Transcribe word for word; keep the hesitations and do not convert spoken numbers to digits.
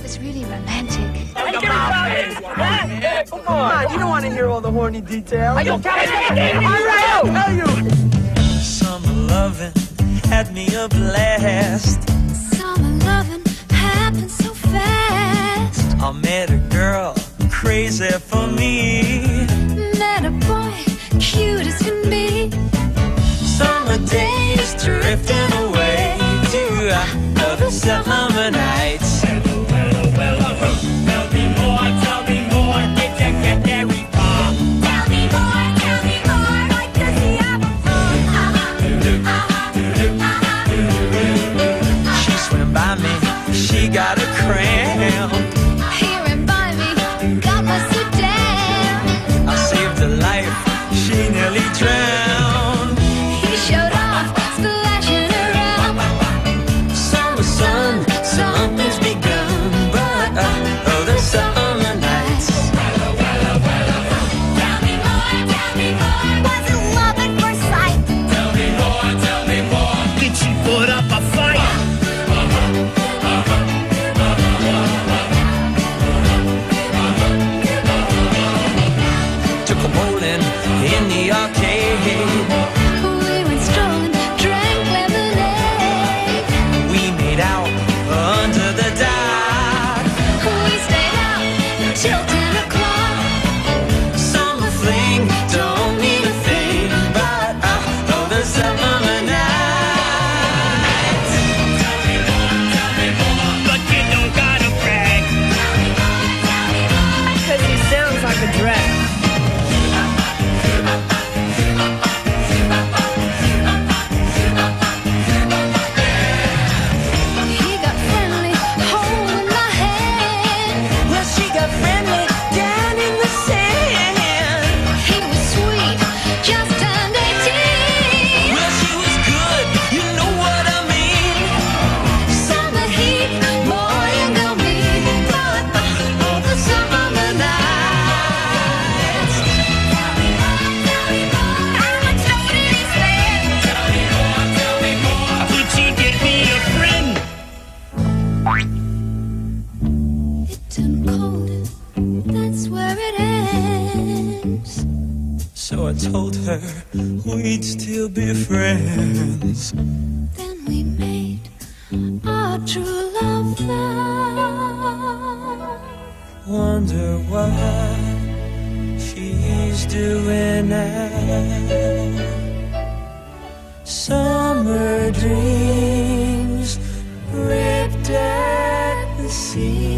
It's really romantic. Hey, give me five. Hey, come on. You don't want to hear all the horny details. Are you kidding? All right, I'll tell you. Summer loving had me a blast. Summer loving happened so fast. I met a girl crazy for me. Met a boy cute as can be. Summer days drifting away to other summer nights. Tell me more, tell me more. Did you get very far? Tell me more, tell me more. Like does he have a phone? She swam by me, she got a cramp. Here and by me, got my sit down. I saved her life, she nearly drowned. He showed off, splashing around. Summer sun, something's begun, but uh, other summer nights. Tell me more, tell me more. Was it love at first sight? Tell me more, tell me more. Did she put up a fight? Took a bowling in the arcade. We went strolling, drank lemonade. We made out under the dock. We stayed out till ten o'clock. Summer fling, don't mean a thing, but uh, other summer nights. But you don't gotta brag. Cause he sounds like a drag. He got friendly, holding my hand. Well, she got friendly down in the sand. He was sweet, just turned eighteen. Well, she was good, you know what I mean. Summer heat, boy, and go me. But all the summer nights. Tell me more, tell me more. How much more did he spend? Tell me more, tell me more. Could she get me a friend? It turned cold, that's where it ends. So I told her we'd still be friends. Then we made our true love vow. Wonder what she's doing now. Summer dreams ripped at the seams.